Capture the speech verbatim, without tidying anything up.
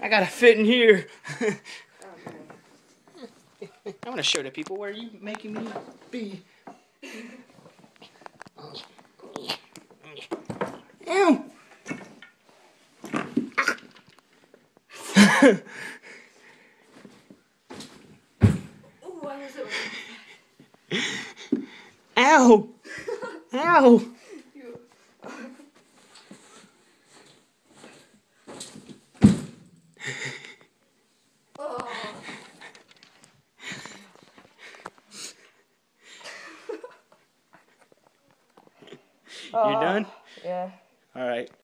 I gotta fit in here. I want to show the people where you making me be. Ow! Ow! Ow! You done? Yeah. All right.